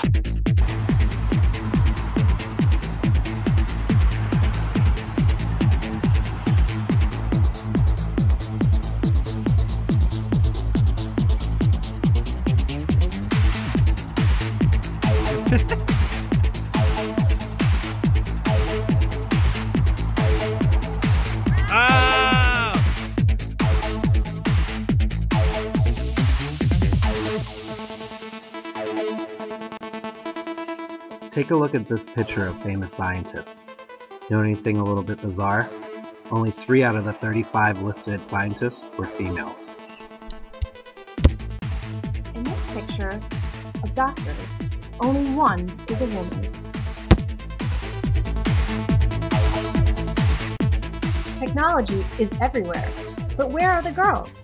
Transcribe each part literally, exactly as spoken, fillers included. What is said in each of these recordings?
Take a look at this picture of famous scientists. Know anything a little bit bizarre? Only three out of the thirty-five listed scientists were females. In this picture of doctors, only one is a woman. Technology is everywhere, but where are the girls?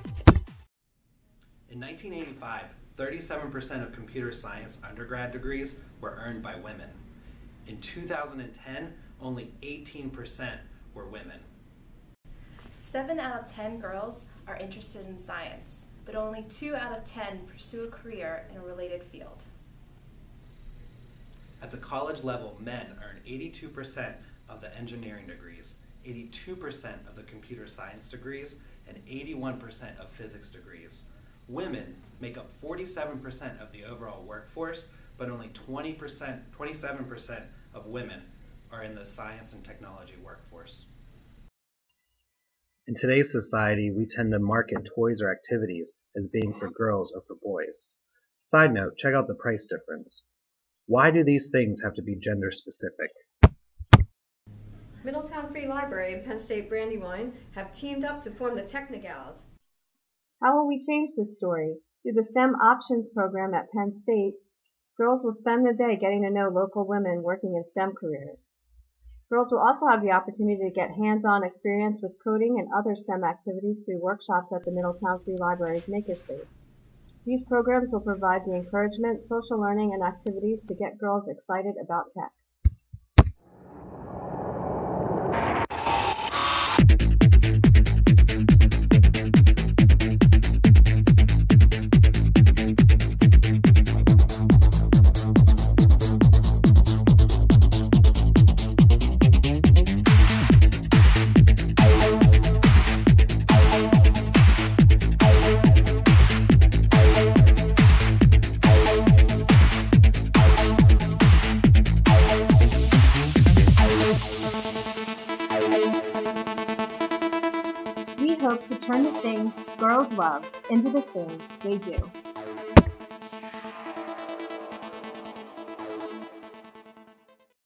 In nineteen eighty-five, thirty-seven percent of computer science undergrad degrees were earned by women. In two thousand ten, only eighteen percent were women. Seven out of ten girls are interested in science, but only two out of ten pursue a career in a related field. At the college level, men earn eighty-two percent of the engineering degrees, eighty-two percent of the computer science degrees, and eighty-one percent of physics degrees. Women make up forty-seven percent of the overall workforce, but only twenty percent, twenty-seven percent of women are in the science and technology workforce. In today's society, we tend to market toys or activities as being for girls or for boys. Side note, check out the price difference. Why do these things have to be gender specific? Middletown Free Library and Penn State Brandywine have teamed up to form the Techni-gals. How will we change this story? Through the STEM Options program at Penn State, girls will spend the day getting to know local women working in STEM careers. Girls will also have the opportunity to get hands-on experience with coding and other STEM activities through workshops at the Middletown Free Library's Makerspace. These programs will provide the encouragement, social learning, and activities to get girls excited about tech. We hope to turn the things girls love into the things they do.